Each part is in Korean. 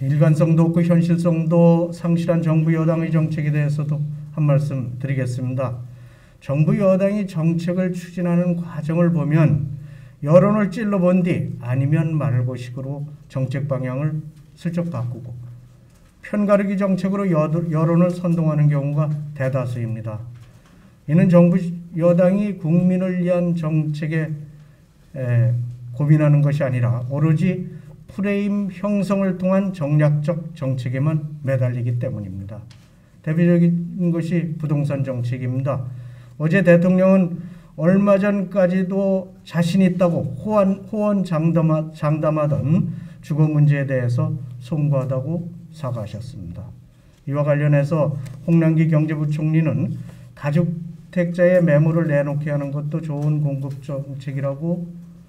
일관성도 없고 현실성도 상실한 정부 여당의 정책에 대해서도 한 말씀 드리겠습니다. 정부 여당이 정책을 추진하는 과정을 보면 여론을 찔러본 뒤 아니면 말고식으로 정책 방향을 슬쩍 바꾸고 편가르기 정책으로 여론을 선동하는 경우가 대다수입니다. 이는 정부 여당이 국민을 위한 정책에 고민하는 것이 아니라 오로지 프레임 형성을 통한 정략적 정책에만 매달리기 때문입니다. 대표적인 것이 부동산 정책입니다. 어제 대통령은 얼마 전까지도 자신 있다고 호언장담하던 주거 문제에 대해서 송구하다고 사과하셨습니다. 이와 관련해서 홍남기 경제부총리는 다주택자의 매물을 내놓게 하는 것도 좋은 공급 정책이라고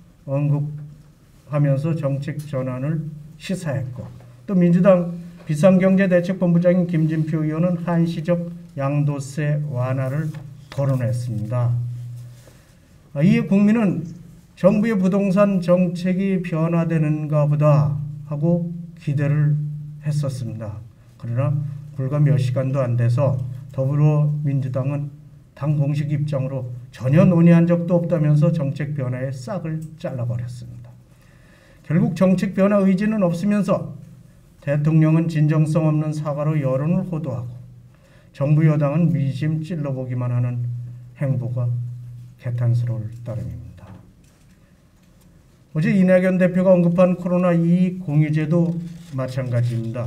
언급하면서 정책 전환을 시사했고, 또 민주당 비상경제대책본부장인 김진표 의원은 한시적 양도세 완화를 거론했습니다. 이에 국민은 정부의 부동산 정책이 변화되는가 보다 하고 기대를 했었습니다. 그러나 불과 몇 시간도 안 돼서 더불어민주당은 당 공식 입장으로 전혀 논의한 적도 없다면서 정책 변화에 싹을 잘라버렸습니다. 결국 정책 변화 의지는 없으면서 대통령은 진정성 없는 사과로 여론을 호도하고 정부 여당은 민심 찔러보기만 하는 행보가 개탄스러울 따름입니다. 어제 이낙연 대표가 언급한 코로나2 공유제도 마찬가지입니다.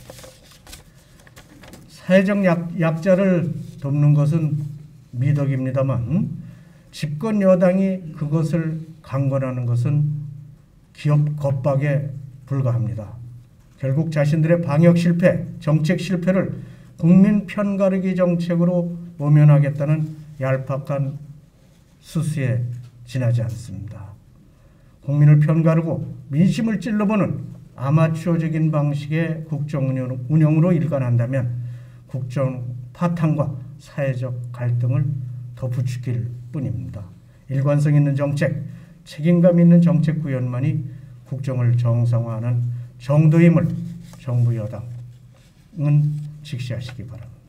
사회적 약자를 돕는 것은 미덕입니다만 집권 여당이 그것을 강권하는 것은 기업 겁박에 불과합니다. 결국 자신들의 방역 실패, 정책 실패를 국민 편가르기 정책으로 모면하겠다는 얄팍한 수수에 지나지 않습니다. 국민을 편가르고 민심을 찔러보는 아마추어적인 방식의 국정 운영으로 일관한다면 국정 파탄과 사회적 갈등을 더 부추길 뿐입니다. 일관성 있는 정책, 책임감 있는 정책 구현만이 국정을 정상화하는 정도임을 정부 여당은 직시하시기 바랍니다.